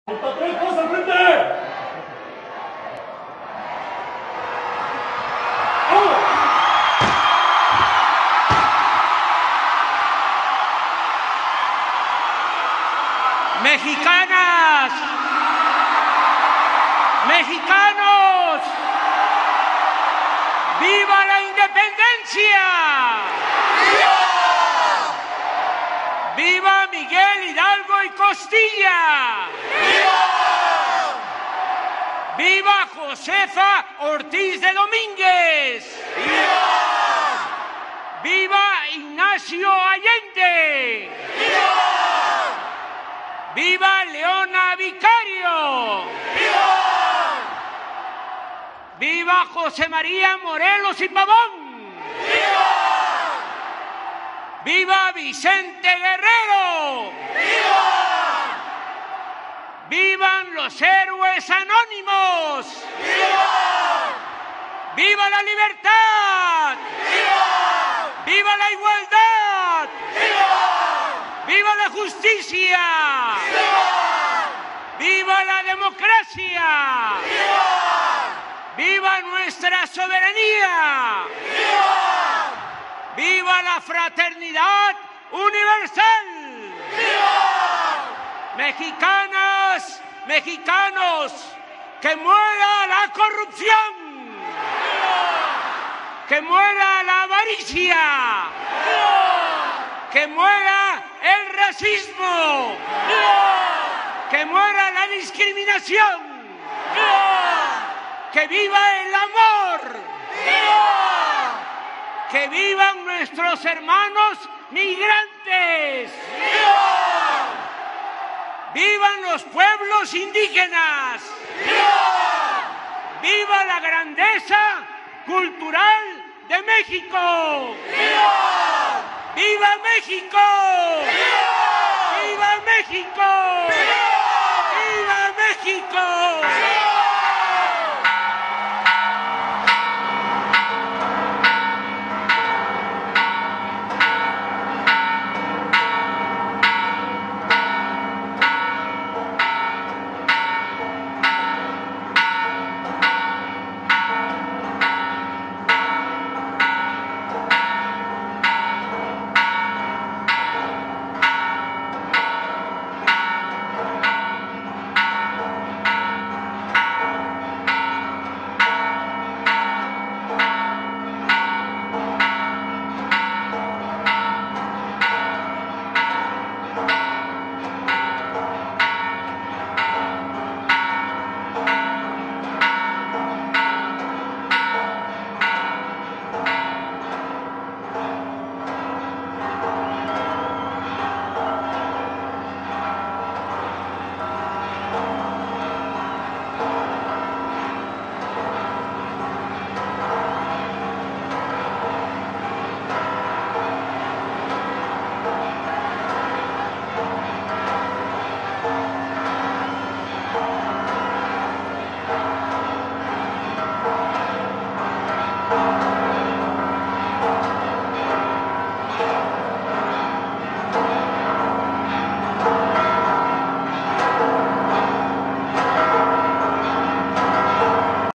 ¡Tres pasos al frente! Mexicanas, mexicanos, ¡viva la independencia! ¡Viva! ¡Viva Miguel Hidalgo y Costilla! ¡Viva! ¡Viva Josefa Ortiz de Domínguez! ¡Viva! ¡Viva Ignacio Allende! ¡Viva! ¡Viva Leona Vicario! ¡Viva! ¡Viva José María Morelos y Pavón! ¡Viva! ¡Viva Vicente Guerrero! ¡Viva! ¡Vivan los héroes anónimos! ¡Viva! ¡Viva la libertad! ¡Viva! ¡Viva la igualdad! ¡Viva! ¡Viva la justicia! ¡Viva! ¡Viva la democracia! ¡Viva! ¡Viva nuestra soberanía! ¡Viva! ¡Viva la fraternidad universal! ¡Viva! Mexicanas, mexicanos, ¡que muera la corrupción! ¡Viva! ¡Que muera la avaricia! ¡Viva! ¡Que muera el racismo! ¡Viva! ¡Que muera la discriminación! ¡Viva! ¡Que viva el amor! ¡Viva! ¡Que vivan nuestros hermanos migrantes! ¡Viva! ¡Vivan los pueblos indígenas! ¡Viva! ¡Viva la grandeza cultural de México! ¡Viva! ¡Viva México! ¡Viva! ¡Viva México! ¡Viva!